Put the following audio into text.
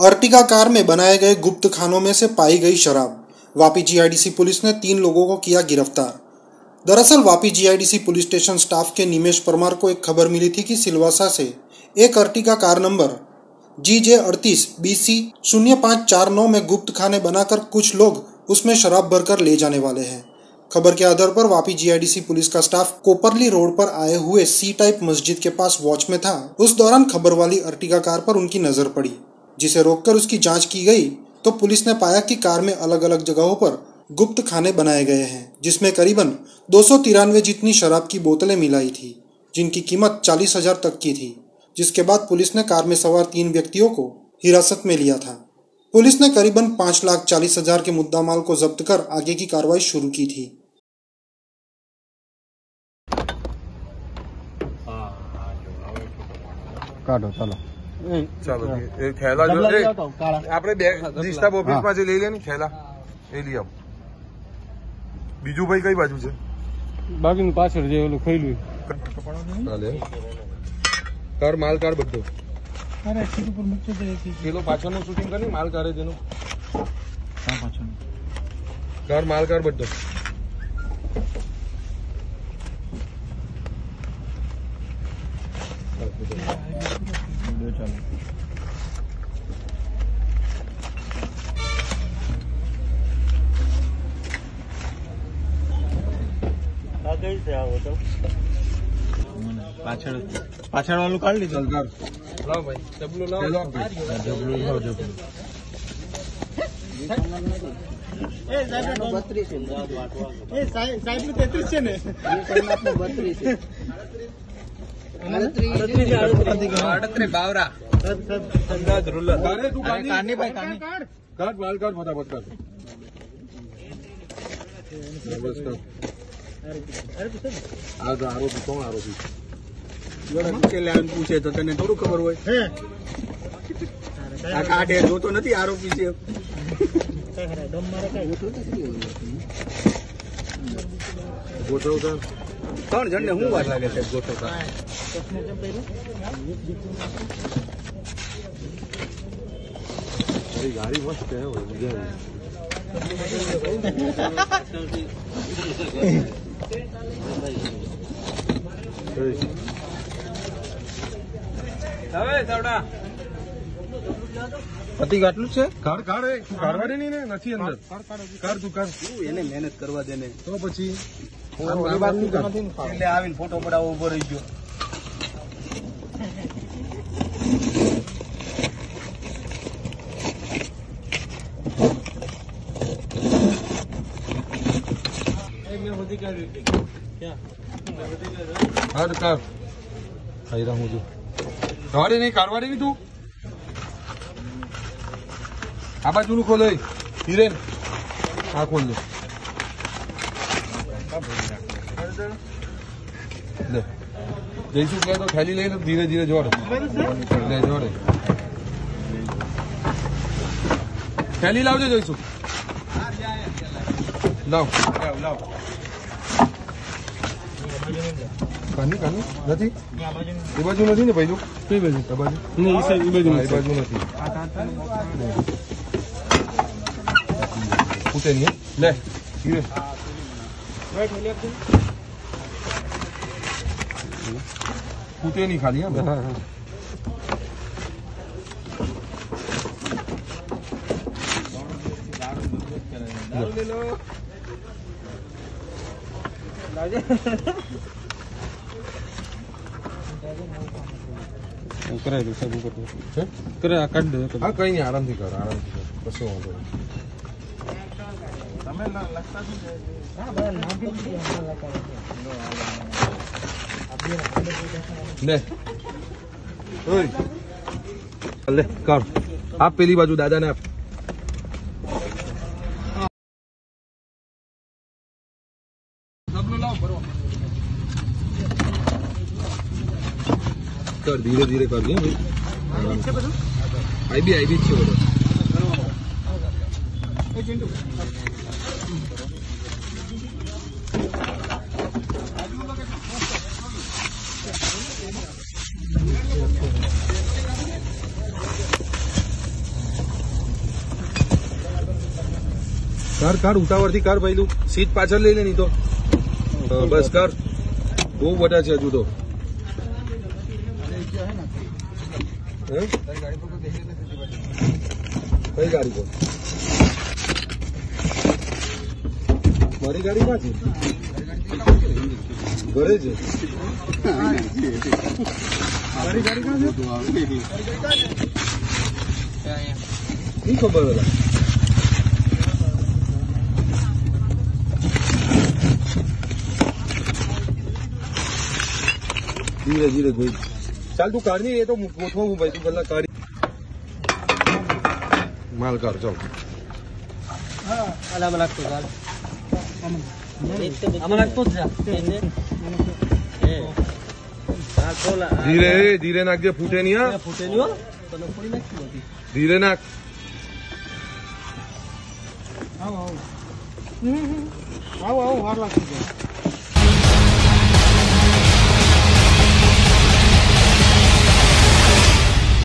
Ertiga car में बनाए गए गुप्त खानों में से पाई गई शराब। वापी जीआईडीसी पुलिस ने 3 लोगों को किया गिरफ्तार। दरअसल Vapi GIDC police station staff के निमेश परमार को एक खबर मिली थी कि सिलवासा से एक अर्टिगा कार नंबर GJ38BC0549 में गुप्त खाने बनाकर कुछ लोग उसमें शराब भरकर ले जाने वाले हैं। खबर के आधार पर वापी जीआईडीसी पुलिस का स्टाफ कोपरली रोड पर आए हुए सी टाइप मस्जिद के पास वॉच में था। उस दौरान खबर वाली अर्टिगा कार पर उनकी नजर पड़ी, जिसे रोककर उसकी जांच की गई तो पुलिस ने पाया कि कार में अलग अलग जगहों पर गुप्त खाने बनाए गए हैं, जिसमें करीबन 293 जितनी शराब की बोतलें मिलाई थी, जिनकी कीमत 40,000 तक की थी। जिसके बाद पुलिस ने कार में सवार 3 व्यक्तियों को हिरासत में लिया था। पुलिस ने करीबन 5,40,000 के मुद्दामाल को जब्त कर आगे की कार्रवाई शुरू की थी। काटो चलो ચાલો એ થેલા જો આપણે ડિસ્ટર્બ ઓફિસમાં જે લઈ લે ને થેલા એ લઈ આવ. બીજું ભાઈ કઈ બાજુ છે? બાકીનું પાછળ જે ઓલું ખોઈલું ચાલે કર માલ કાર બધો. અરે સીટ ઉપર મૂકજો તો પેલો પાછળનું શૂટિંગ કરી માલ કારે જેનું હા પાછળનું કર માલ કાર બધો. પાછળ વાળું કાઢ લીધું. લાવ ભાઈ ડબલું લાવ. ડબલું લાવ ડબલું. સાહેબ નું 33 છે ને 38 બાવરા અંદાજ રૂલર. અરે તું કાની ભાઈ કાની કાઢ માલ કાઢ ફટાફટ કાઢ. બસ કાઢ. આ તો આરોપી કોણ? આરોપી પૂછે તો તને થોડું ખબર હોય. આ કાઢે જોતો નથી આરોપી છે. ગોઠવતા 3 જણને શું વાત લાગે છે ગોઠવતા? ગાડી મસ્ત છે, મજા આવી. પતિ આટલું છે. કાઢ કાઢ કાઢવાની નહીં ને નથી અંદર. કર તું કર. એને મહેનત કરવા દે ને તો પછી એટલે આવીને ફોટો પડાવવો ઉભો રહી ગયો. કાઢ કાઢ. ખાઈ રહું છું. કાઢે નહીં કાઢવાની નહીં તું. આ બાજુનું ખોલો હિરેન. આ ખોલ દે. લે જઈશું કે તો થેલી લઈને ધીરે ધીરે જોડે. લે જોડે. થેલી લાવજો જઈશું. લાવ લાવ. કાની કાની નથી. એ બાજુ નથી ને ભાઈ તું? કઈ બાજુ? આ બાજુ નહીં. એ બાજુ નથી. ફૂટે નહીં. લે હીરે ફૂટે નહીં ખાલી. હા હા કરાવી દઉં સાહેબ. કરે કાઢી દો. હા કઈ નહીં, આરામથી કર આરામથી કર. કશું વાંધો નહીં. લે લે કર. આપ પેલી બાજુ દાદાને આપ. કર ધીરે ધીરે કરજે ભાઈ. આઈબી જ છે બધો. કાર ઉતાવળથી કાર ભાઈલું સીટ પાછળ લઈ લે નહીં તો બસ કર બહુ બધા છે હજુ તો કઈ ગાડી પર મારી ગાડી ક્યાં છે ઘરે છે મારી ગાડી ક્યાં છે नहीं खबर वाला धीरे धीरे भाई चल तू कार नहीं ये तो गोठवा हूँ भाई तू गला कार माल कार चल धीरे धीरे नाक दे फूटे नहीं हो धीरे नाक આવો વાર લાગશે